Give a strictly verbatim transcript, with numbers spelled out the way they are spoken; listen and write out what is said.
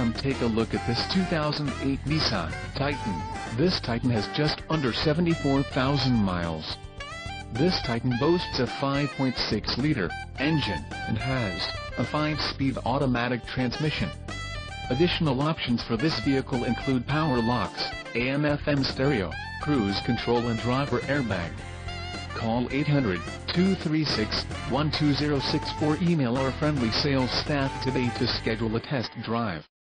Come take a look at this two thousand eight Nissan Titan. This Titan has just under seventy-four thousand miles. This Titan boasts a five point six liter engine and has a five speed automatic transmission. Additional options for this vehicle include power locks, A M F M stereo, cruise control and driver airbag. Call eight hundred, two three six, one two zero six or email our friendly sales staff today to schedule a test drive.